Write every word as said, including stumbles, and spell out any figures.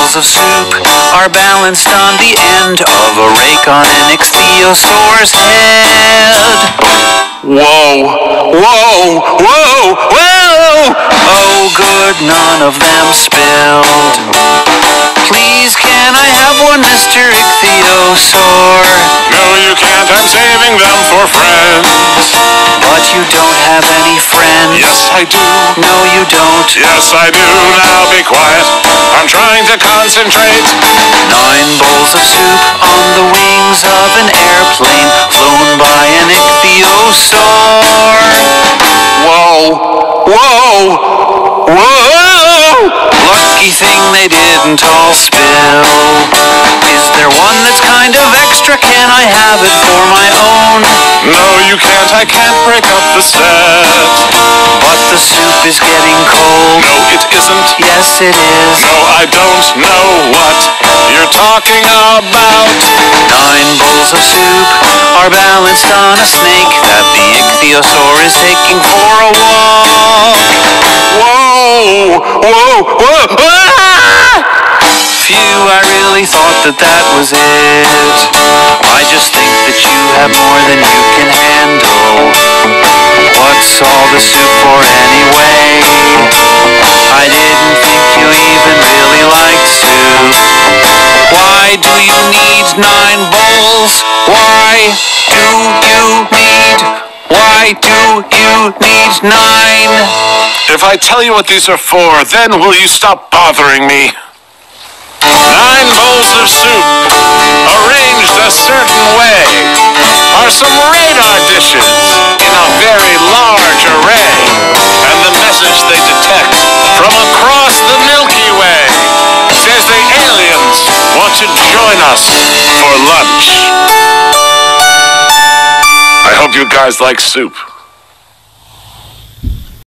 bowls of soup are balanced on the end of a rake on an ichthyosaur's head. Whoa, whoa, whoa, whoa! Oh good, none of them spilled. Please can I have one, Mister Ichthyosaur? No, you can't, I'm saving them for friends. But you don't have any friends. Yes, I do. No, you don't. Yes, I do. Now be quiet. I'm trying to concentrate. Nine bowls of soup on the wings of an airplane flown by an ichthyosaur. Whoa, whoa, whoa! Lucky thing they didn't all spill. Is there one that's kind of extra? Can I have it for my own? No, you can't. I can't break up the set. But the soup is getting cold. No, it isn't. Yes, it is. No, I don't know what you're talking about. Nine bowls of soup are balanced on a snake that the ichthyosaur is taking for a walk. Whoa, whoa, whoa! Ah! Phew, I really thought that that was it. I just think that you have more than you can handle. What's all the soup for anyway? I didn't think you even really liked soup. Why do you need nine bowls? Why do you need, why do you need nine? If I tell you what these are for, then will you stop bothering me? Nine bowls of soup, arranged a certain way, are some radar dishes in a very large array, and the message they detect from across the Milky Way says the aliens want to join us for lunch. I hope you guys like soup.